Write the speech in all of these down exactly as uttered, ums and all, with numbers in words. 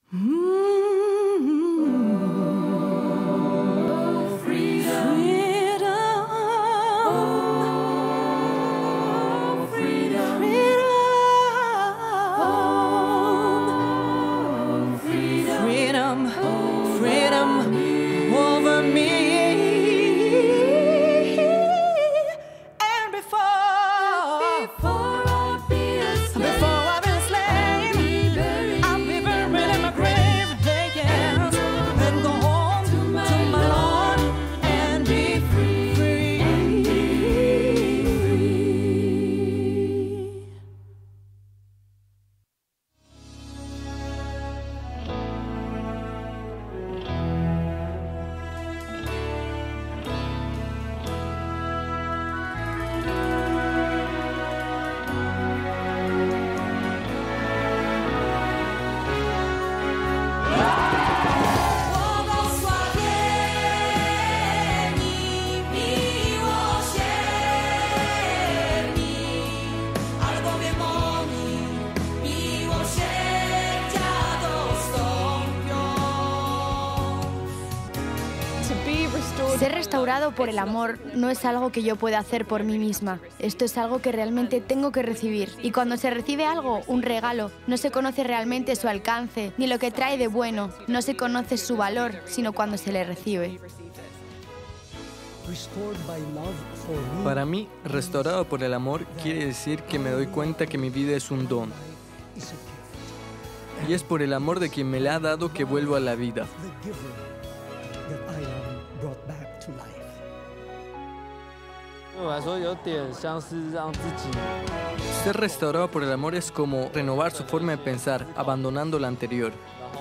Ser restaurado por el amor no es algo que yo pueda hacer por mí misma. Esto es algo que realmente tengo que recibir. Y cuando se recibe algo, un regalo, no se conoce realmente su alcance, ni lo que trae de bueno. No se conoce su valor, sino cuando se le recibe. Para mí, restaurado por el amor quiere decir que me doy cuenta que mi vida es un don. Y es por el amor de quien me la ha dado que vuelvo a la vida. Ser restaurado por el amor es como renovar su forma de pensar, abandonando la anterior.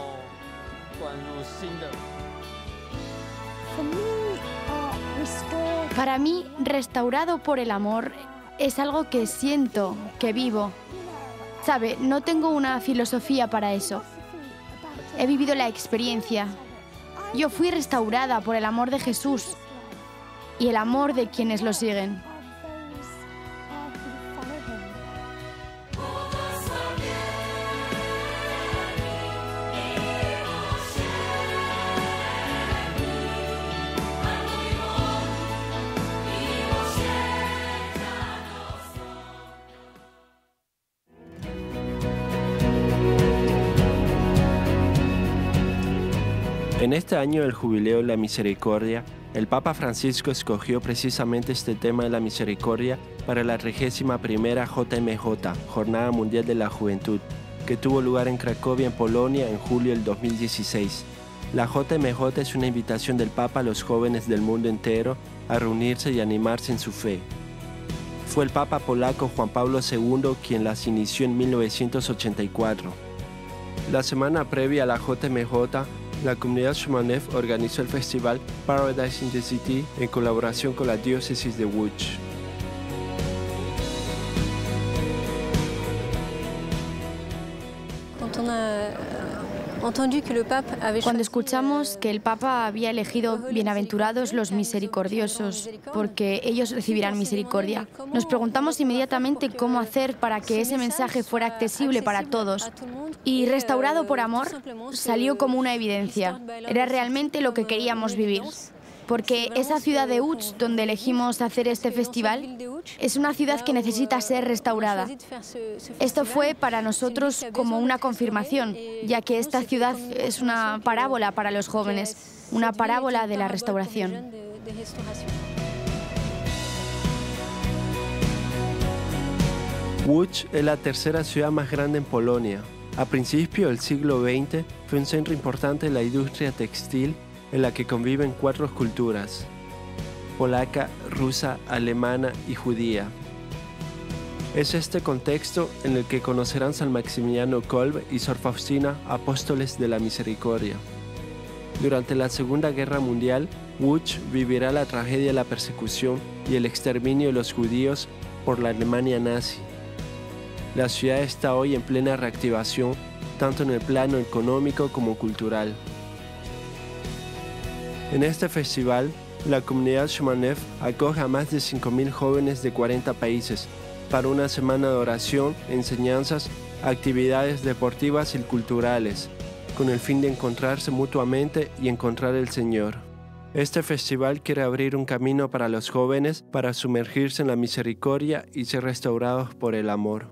Para mí, restaurado por el amor es algo que siento, que vivo. ¿Sabe? No tengo una filosofía para eso. He vivido la experiencia. Yo fui restaurada por el amor de Jesús y el amor de quienes lo siguen. En este año del Jubileo de la Misericordia, el Papa Francisco escogió precisamente este tema de la misericordia para la trigésima primera J M J, Jornada Mundial de la Juventud, que tuvo lugar en Cracovia, en Polonia, en julio del dos mil dieciséis. La J M J es una invitación del Papa a los jóvenes del mundo entero a reunirse y animarse en su fe. Fue el Papa polaco Juan Pablo segundo quien las inició en mil novecientos ochenta y cuatro. La semana previa a la J M J, la comunidad Shumanev organizó el festival Paradise in the City en colaboración con la diócesis de Łódź. Cuando escuchamos que el Papa había elegido bienaventurados los misericordiosos, porque ellos recibirán misericordia, nos preguntamos inmediatamente cómo hacer para que ese mensaje fuera accesible para todos. Y restaurado por amor salió como una evidencia. Era realmente lo que queríamos vivir. Porque esa ciudad de Łódź, donde elegimos hacer este festival, es una ciudad que necesita ser restaurada. Esto fue para nosotros como una confirmación, ya que esta ciudad es una parábola para los jóvenes, una parábola de la restauración. Łódź es la tercera ciudad más grande en Polonia. A principios del siglo veinte fue un centro importante de la industria textil en la que conviven cuatro culturas: polaca, rusa, alemana y judía. Es este contexto en el que conocerán San Maximiliano Kolbe y Sor Faustina, apóstoles de la misericordia. Durante la Segunda Guerra Mundial, Łódź vivirá la tragedia de la persecución y el exterminio de los judíos por la Alemania nazi. La ciudad está hoy en plena reactivación, tanto en el plano económico como cultural. En este festival, la comunidad Shumanev acoge a más de cinco mil jóvenes de cuarenta países para una semana de oración, enseñanzas, actividades deportivas y culturales, con el fin de encontrarse mutuamente y encontrar el Señor. Este festival quiere abrir un camino para los jóvenes para sumergirse en la misericordia y ser restaurados por el amor.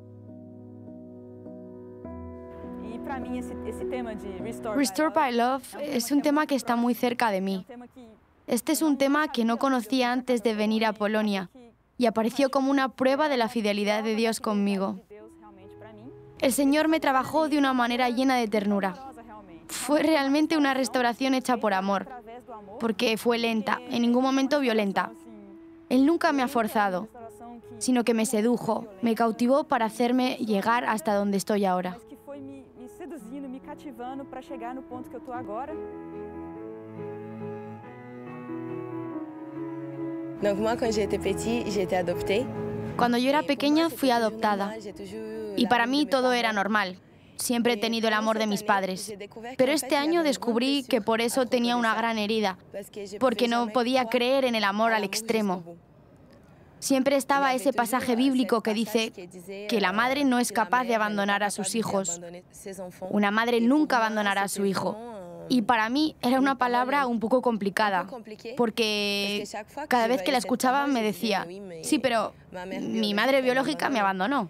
Restore by Love es un tema que está muy cerca de mí. Este es un tema que no conocía antes de venir a Polonia y apareció como una prueba de la fidelidad de Dios conmigo. El Señor me trabajó de una manera llena de ternura. Fue realmente una restauración hecha por amor, porque fue lenta, en ningún momento violenta. Él nunca me ha forzado, sino que me sedujo, me cautivó para hacerme llegar hasta donde estoy ahora. Cuando yo era pequeña fui adoptada y para mí todo era normal. Siempre he tenido el amor de mis padres. Pero este año descubrí que por eso tenía una gran herida, porque no podía creer en el amor al extremo. Siempre estaba ese pasaje bíblico que dice que la madre no es capaz de abandonar a sus hijos. Una madre nunca abandonará a su hijo. Y para mí era una palabra un poco complicada, porque cada vez que la escuchaba me decía, sí, pero mi madre biológica me abandonó.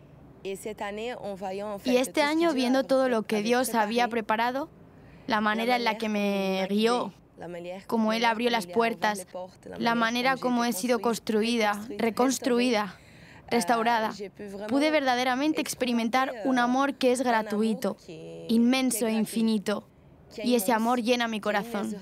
Y este año, viendo todo lo que Dios había preparado, la manera en la que me guió, cómo Él abrió las puertas, la manera como he sido construida, reconstruida, restaurada, pude verdaderamente experimentar un amor que es gratuito, inmenso e infinito. Y ese amor llena mi corazón.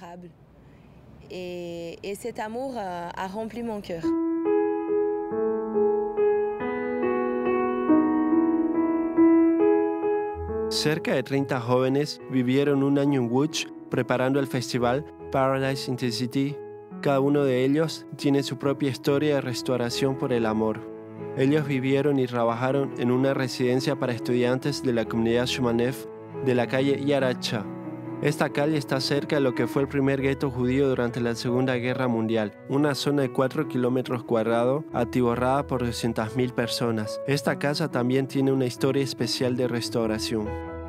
Cerca de treinta jóvenes vivieron un año en Łódź preparando el festival Paradise in the City. Cada uno de ellos tiene su propia historia de restauración por el amor. Ellos vivieron y trabajaron en una residencia para estudiantes de la comunidad Shumanev de la calle Yaracha. Esta calle está cerca de lo que fue el primer gueto judío durante la Segunda Guerra Mundial, una zona de cuatro kilómetros cuadrados atiborrada por doscientas mil personas. Esta casa también tiene una historia especial de restauración.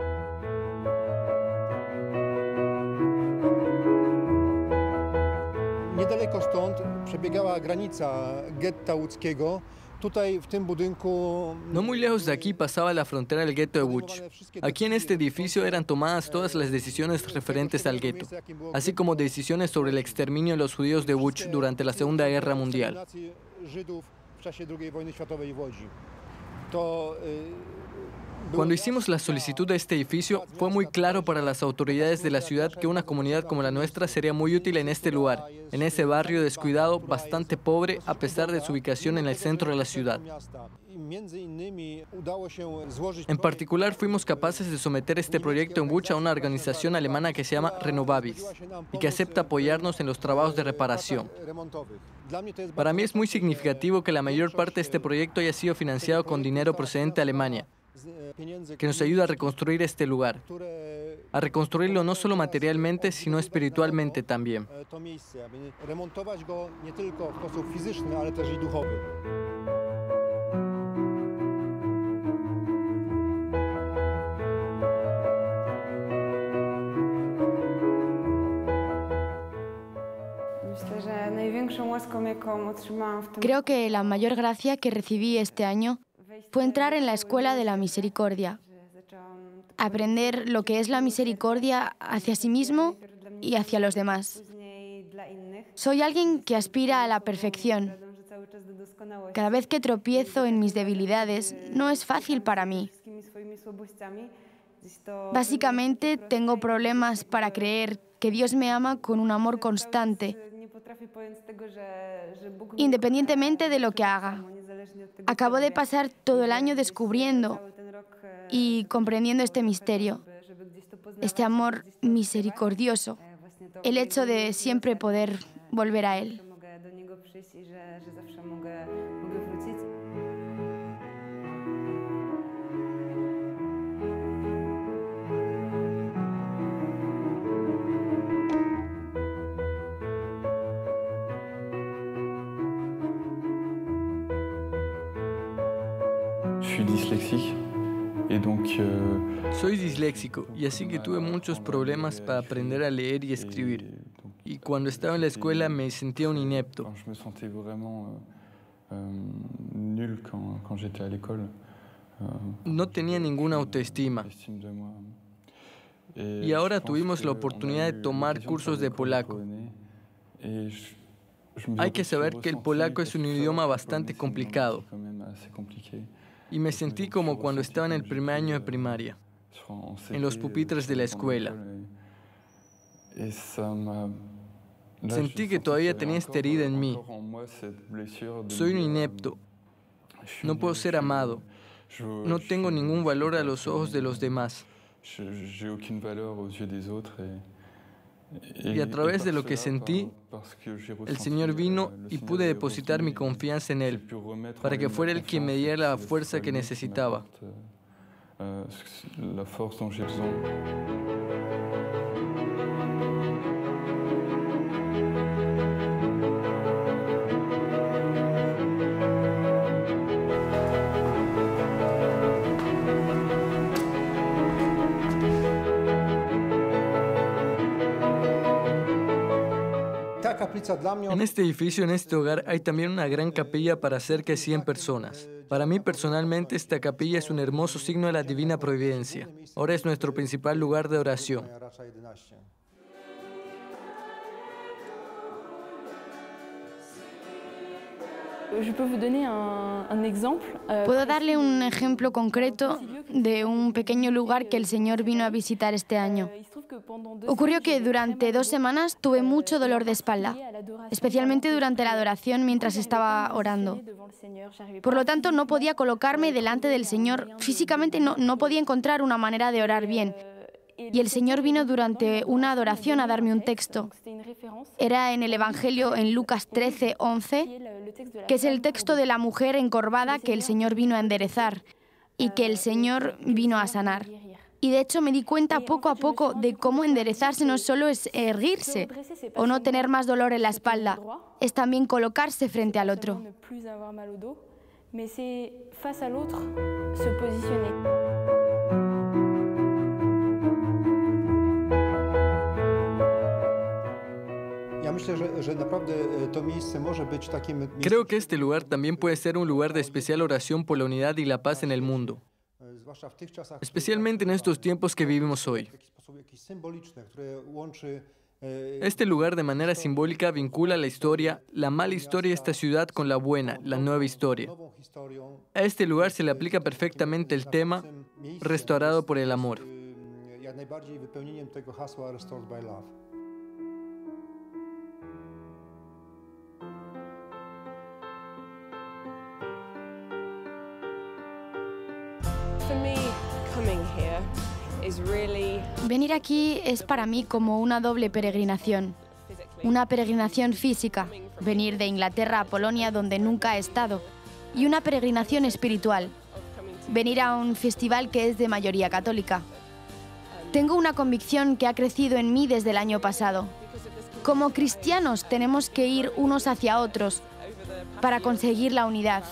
Niedaleko stąd przebiegała granica getta łódzkiego. No muy lejos de aquí pasaba la frontera del gueto de Łódź. Aquí en este edificio eran tomadas todas las decisiones referentes al gueto, así como decisiones sobre el exterminio de los judíos de Łódź durante la Segunda Guerra Mundial. Cuando hicimos la solicitud de este edificio, fue muy claro para las autoridades de la ciudad que una comunidad como la nuestra sería muy útil en este lugar, en ese barrio descuidado, bastante pobre, a pesar de su ubicación en el centro de la ciudad. En particular, fuimos capaces de someter este proyecto en Łódź a una organización alemana que se llama Renovavis y que acepta apoyarnos en los trabajos de reparación. Para mí es muy significativo que la mayor parte de este proyecto haya sido financiado con dinero procedente de Alemania, que nos ayuda a reconstruir este lugar, a reconstruirlo no solo materialmente, sino espiritualmente también. Creo que la mayor gracia que recibí este año fue entrar en la Escuela de la Misericordia, aprender lo que es la misericordia hacia sí mismo y hacia los demás. Soy alguien que aspira a la perfección. Cada vez que tropiezo en mis debilidades, no es fácil para mí. Básicamente, tengo problemas para creer que Dios me ama con un amor constante, independientemente de lo que haga. Acabo de pasar todo el año descubriendo y comprendiendo este misterio, este amor misericordioso, el hecho de siempre poder volver a Él. Soy disléxico y así que tuve muchos problemas para aprender a leer y escribir. Y cuando estaba en la escuela me sentía un inepto. No tenía ninguna autoestima. Y ahora tuvimos la oportunidad de tomar cursos de polaco. Hay que saber que el polaco es un idioma bastante complicado. Y me sentí como cuando estaba en el primer año de primaria, en los pupitres de la escuela. Sentí que todavía tenía esta herida en mí. Soy un inepto. No puedo ser amado. No tengo ningún valor a los ojos de los demás. Y a través de lo que sentí, el Señor vino y pude depositar mi confianza en Él, para que fuera Él quien me diera la fuerza que necesitaba. En este edificio, en este hogar, hay también una gran capilla para cerca de cien personas. Para mí, personalmente, esta capilla es un hermoso signo de la divina providencia. Ahora es nuestro principal lugar de oración. Puedo darle un ejemplo concreto de un pequeño lugar que el Señor vino a visitar este año. Ocurrió que durante dos semanas tuve mucho dolor de espalda, especialmente durante la adoración mientras estaba orando. Por lo tanto, no podía colocarme delante del Señor. Físicamente no, no podía encontrar una manera de orar bien. Y el Señor vino durante una adoración a darme un texto. Era en el Evangelio en Lucas trece, once, que es el texto de la mujer encorvada que el Señor vino a enderezar y que el Señor vino a sanar. Y de hecho me di cuenta poco a poco de cómo enderezarse no solo es erguirse o no tener más dolor en la espalda, es también colocarse frente al otro. Creo que este lugar también puede ser un lugar de especial oración por la unidad y la paz en el mundo, especialmente en estos tiempos que vivimos hoy. Este lugar de manera simbólica vincula la historia, la mala historia de esta ciudad con la buena, la nueva historia. A este lugar se le aplica perfectamente el tema restaurado por el amor. Venir aquí es para mí como una doble peregrinación. Una peregrinación física, venir de Inglaterra a Polonia donde nunca he estado, y una peregrinación espiritual, venir a un festival que es de mayoría católica. Tengo una convicción que ha crecido en mí desde el año pasado. Como cristianos tenemos que ir unos hacia otros para conseguir la unidad.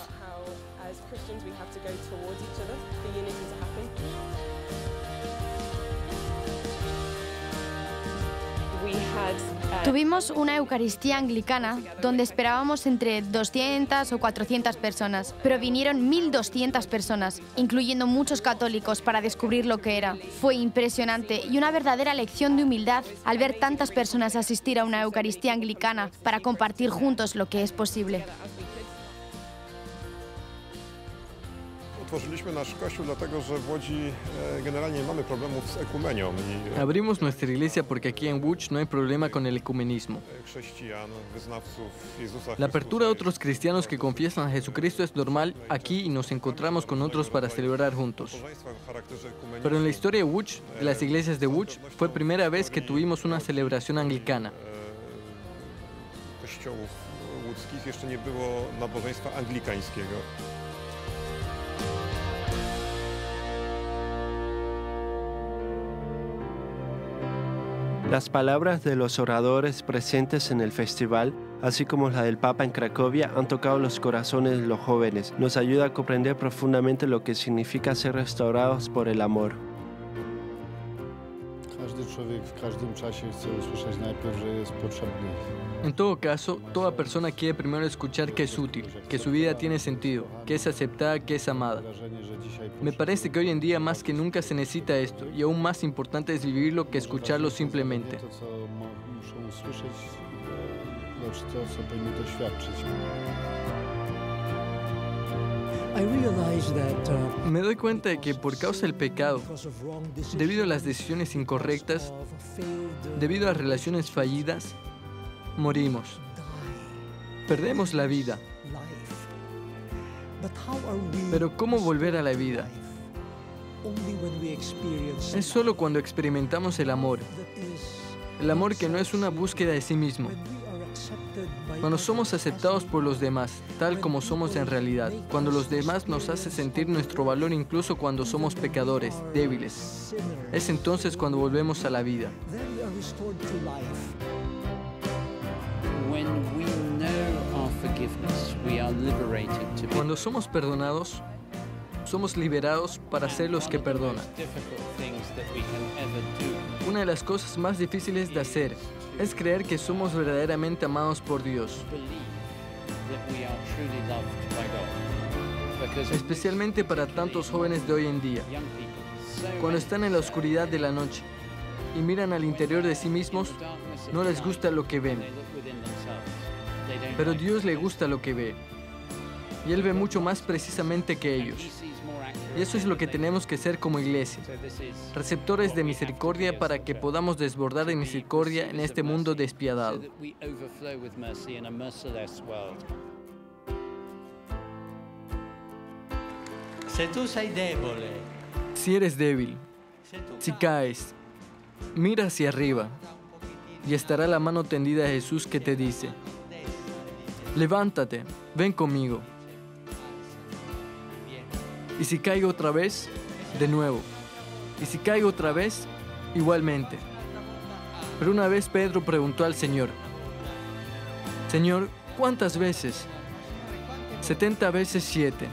Tuvimos una Eucaristía anglicana donde esperábamos entre doscientas o cuatrocientas personas, pero vinieron mil doscientas personas, incluyendo muchos católicos, para descubrir lo que era. Fue impresionante y una verdadera lección de humildad al ver tantas personas asistir a una Eucaristía anglicana para compartir juntos lo que es posible. Abrimos nuestra iglesia porque aquí en Łódź no hay problema con el ecumenismo. La apertura a otros cristianos que confiesan a Jesucristo es normal aquí y nos encontramos con otros para celebrar juntos. Pero en la historia de Łódź, de las iglesias de Łódź, fue primera vez que tuvimos una celebración anglicana. Las palabras de los oradores presentes en el festival así como la del Papa en Cracovia, han tocado los corazones de los jóvenes. Nos ayuda a comprender profundamente lo que significa ser restaurados por el amor. En todo caso, toda persona quiere primero escuchar que es útil, que su vida tiene sentido, que es aceptada, que es amada. Me parece que hoy en día más que nunca se necesita esto, y aún más importante es vivirlo que escucharlo simplemente. Me doy cuenta de que por causa del pecado, debido a las decisiones incorrectas, debido a relaciones fallidas, morimos. Perdemos la vida. Pero ¿cómo volver a la vida? Es solo cuando experimentamos el amor. El amor que no es una búsqueda de sí mismo. Cuando somos aceptados por los demás, tal como somos en realidad. Cuando los demás nos hacen sentir nuestro valor incluso cuando somos pecadores, débiles. Es entonces cuando volvemos a la vida. Cuando somos perdonados, somos liberados para ser los que perdonan. Una de las cosas más difíciles de hacer es creer que somos verdaderamente amados por Dios. Especialmente para tantos jóvenes de hoy en día, cuando están en la oscuridad de la noche y miran al interior de sí mismos, no les gusta lo que ven. Pero Dios le gusta lo que ve. Y Él ve mucho más precisamente que ellos. Y eso es lo que tenemos que ser como iglesia. Receptores de misericordia para que podamos desbordar de misericordia en este mundo despiadado. Si eres débil, si caes, mira hacia arriba y estará la mano tendida de Jesús que te dice: levántate, ven conmigo. Y si caigo otra vez, de nuevo. Y si caigo otra vez, igualmente. Pero una vez Pedro preguntó al Señor: Señor, ¿cuántas veces? Setenta veces siete.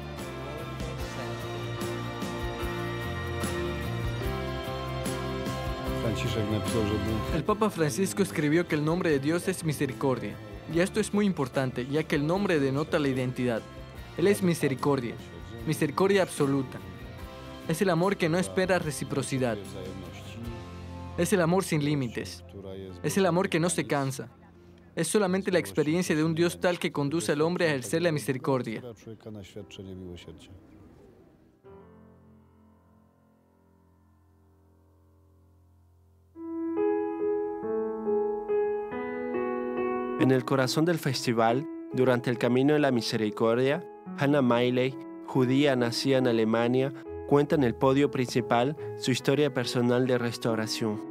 El Papa Francisco escribió que el nombre de Dios es misericordia. Y esto es muy importante, ya que el nombre denota la identidad. Él es misericordia. Misericordia absoluta. Es el amor que no espera reciprocidad. Es el amor sin límites. Es el amor que no se cansa. Es solamente la experiencia de un Dios tal que conduce al hombre a ejercer la misericordia. En el corazón del festival, durante el Camino de la Misericordia, Hannah Miley, judía nacida en Alemania, cuenta en el podio principal su historia personal de restauración.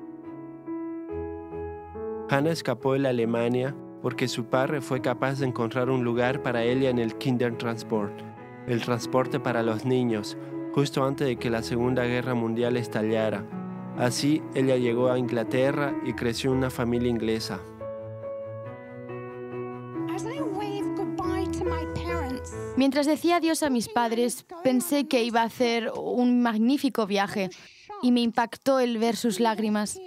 Hannah escapó de la Alemania porque su padre fue capaz de encontrar un lugar para ella en el Kindertransport, el transporte para los niños, justo antes de que la Segunda Guerra Mundial estallara. Así, ella llegó a Inglaterra y creció en una familia inglesa. Mientras decía adiós a mis padres, pensé que iba a hacer un magnífico viaje y me impactó el ver sus lágrimas.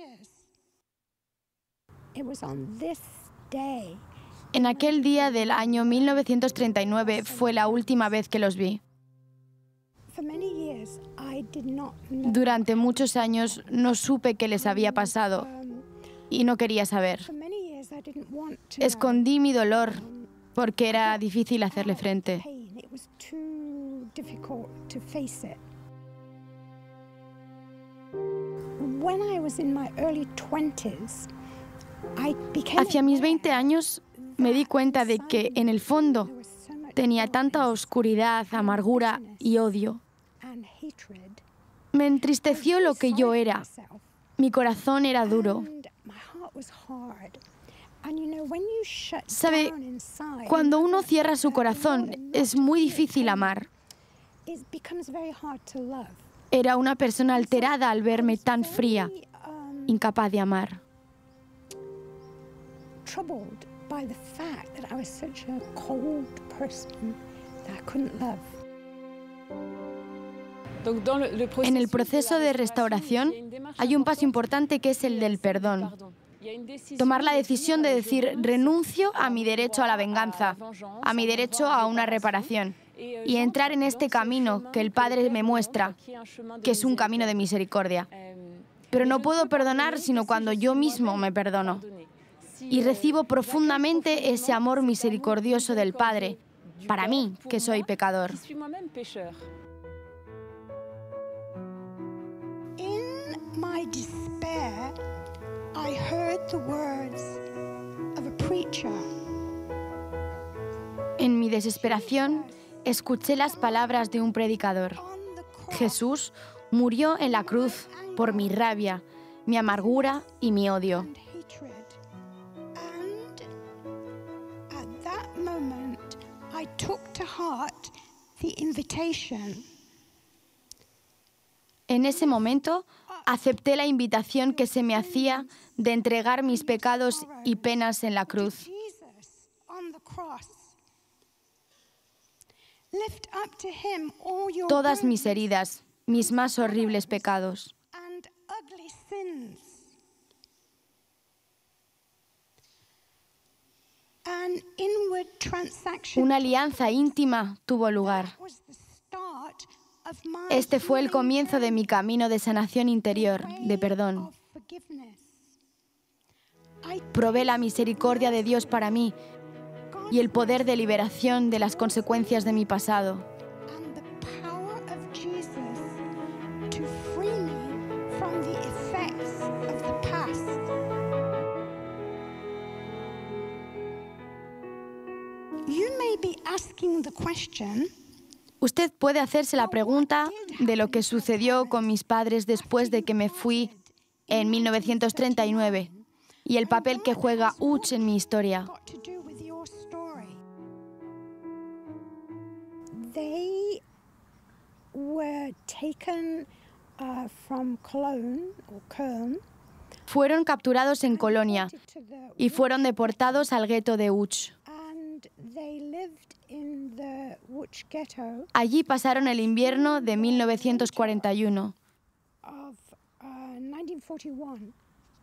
En aquel día del año mil novecientos treinta y nueve fue la última vez que los vi. Durante muchos años no supe qué les había pasado y no quería saber. Escondí mi dolor porque era difícil hacerle frente. Hacia mis veinte años me di cuenta de que en el fondo tenía tanta oscuridad, amargura y odio. Me entristeció lo que yo era. Mi corazón era duro. ¿Sabe? Cuando uno cierra su corazón, es muy difícil amar. Era una persona alterada al verme tan fría, incapaz de amar. by the fact that I was such a cold person that I couldn't love. En el proceso de restauración hay un paso importante que es el del perdón. Tomar la decisión de decir renuncio a mi derecho a la venganza, a mi derecho a una reparación y entrar en este camino que el Padre me muestra, que es un camino de misericordia. Pero no puedo perdonar sino cuando yo mismo me perdono y recibo profundamente ese amor misericordioso del Padre, para mí, que soy pecador. In my despair, I heard the words of a preacher. En mi desesperación, escuché las palabras de un predicador. Jesús murió en la cruz por mi rabia, mi amargura y mi odio. And hatred. And at that moment, I took to heart the invitation. En ese momento, acepté la invitación que se me hacía de entregar mis pecados y penas en la cruz. Jesus on the cross. Lift up to him all your Todas mis burdens heridas, mis más horribles pecados. and ugly sins. An inward transaction Una alianza íntima tuvo lugar. was the start of my Este fue el healing comienzo de mi camino de sanación interior, de way perdón. of forgiveness. I Probé la misericordia de Dios para mí y el poder de liberación de las consecuencias de mi pasado. and the power of Jesus to free me from the effects of the past. You may be asking the question, Usted puede hacerse la pregunta de lo que sucedió con mis padres después de que me fui en mil novecientos treinta y nueve y el papel que juega Uch en mi historia. got to do with your story. They were taken uh, from Cologne or Köln Fueron capturados en Colonia to the, y fueron deportados al gueto de Uch. and they lived in the Łódź ghetto Allí pasaron el invierno de mil novecientos cuarenta y uno. of uh, nineteen forty-one,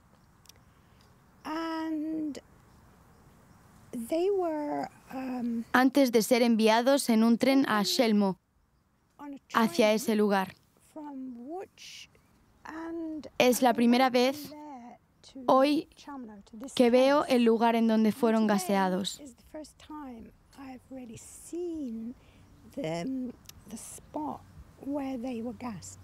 and they were um, Antes de ser enviados en un tren a Shelmo, on a hacia train ese lugar. from Łódź, and Es la I primera went from vez there to hoy Chelmno, to this que veo place. el lugar en donde fueron Today gaseados. is the first time I've really seen the, um, the spot where they were gassed.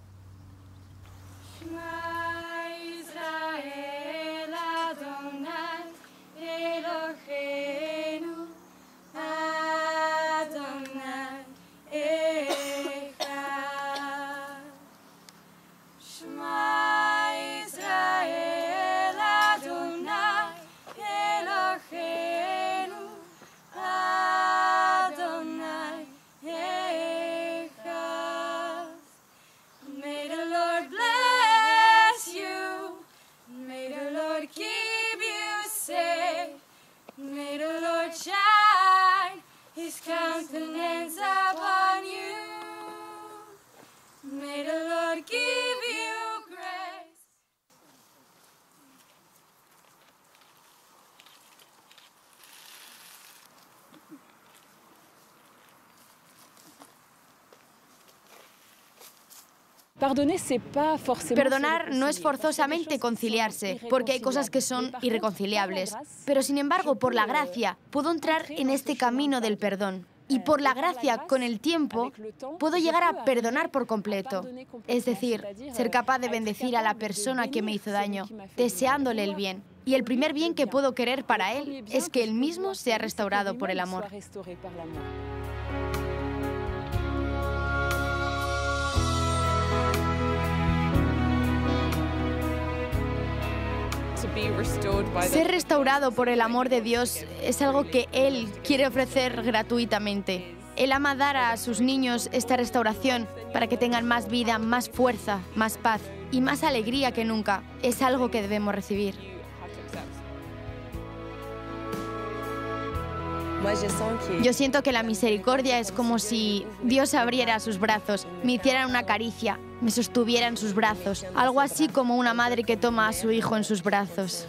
May the Lord bless you. May the Lord keep you safe. May the Lord shine His countenance upon you. May the Lord give you grace. Perdonar no es forzosamente conciliarse, porque hay cosas que son irreconciliables. Pero sin embargo, por la gracia, puedo entrar en este camino del perdón. Y por la gracia, con el tiempo, puedo llegar a perdonar por completo. Es decir, ser capaz de bendecir a la persona que me hizo daño, deseándole el bien. Y el primer bien que puedo querer para él es que él mismo sea restaurado por el amor. Ser restaurado por el amor de Dios es algo que Él quiere ofrecer gratuitamente. Él ama dar a sus niños esta restauración para que tengan más vida, más fuerza, más paz y más alegría que nunca. Es algo que debemos recibir. Yo siento que la misericordia es como si Dios abriera sus brazos, me hiciera una caricia, me sostuviera en sus brazos, algo así como una madre que toma a su hijo en sus brazos.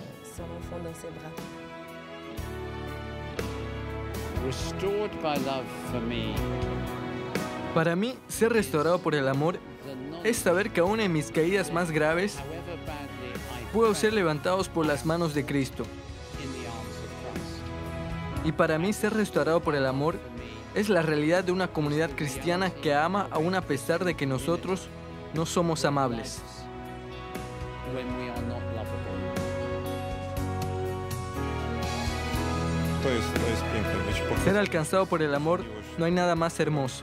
Para mí, ser restaurado por el amor es saber que aún en mis caídas más graves, puedo ser levantados por las manos de Cristo. Y para mí, ser restaurado por el amor es la realidad de una comunidad cristiana que ama aún a pesar de que nosotros no somos amables. Ser alcanzado por el amor, no hay nada más hermoso.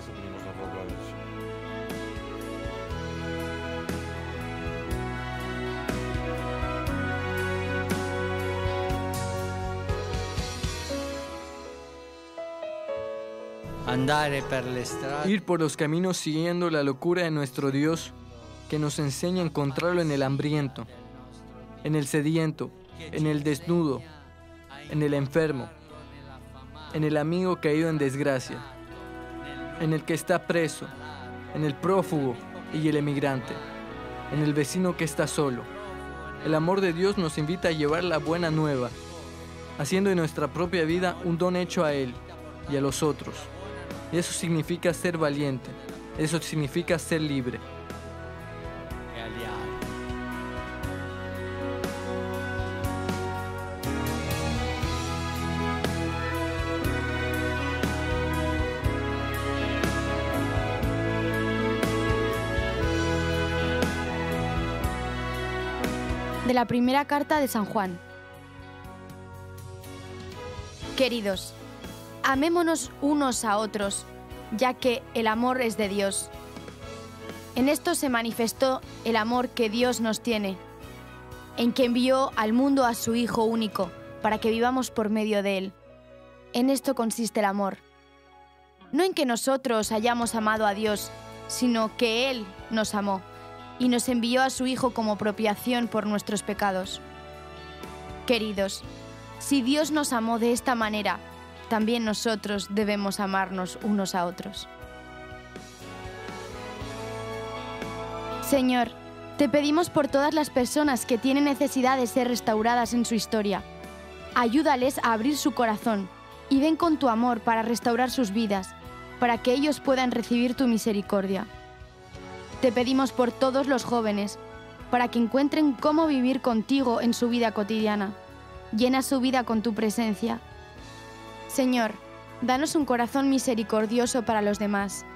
Ir por los caminos siguiendo la locura de nuestro Dios, que nos enseña a encontrarlo en el hambriento, en el sediento, en el desnudo, en el enfermo, en el amigo caído en desgracia, en el que está preso, en el prófugo y el emigrante, en el vecino que está solo. El amor de Dios nos invita a llevar la buena nueva, haciendo de nuestra propia vida un don hecho a Él y a los otros. Y eso significa ser valiente, eso significa ser libre. De la primera carta de San Juan. Queridos, amémonos unos a otros, ya que el amor es de Dios. En esto se manifestó el amor que Dios nos tiene, en que envió al mundo a su Hijo único, para que vivamos por medio de Él. En esto consiste el amor. No en que nosotros hayamos amado a Dios, sino que Él nos amó y nos envió a su Hijo como propiciación por nuestros pecados. Queridos, si Dios nos amó de esta manera, también nosotros debemos amarnos unos a otros. Señor, te pedimos por todas las personas que tienen necesidad de ser restauradas en su historia. Ayúdales a abrir su corazón y ven con tu amor para restaurar sus vidas, para que ellos puedan recibir tu misericordia. Te pedimos por todos los jóvenes, para que encuentren cómo vivir contigo en su vida cotidiana. Llena su vida con tu presencia. Señor, danos un corazón misericordioso para los demás,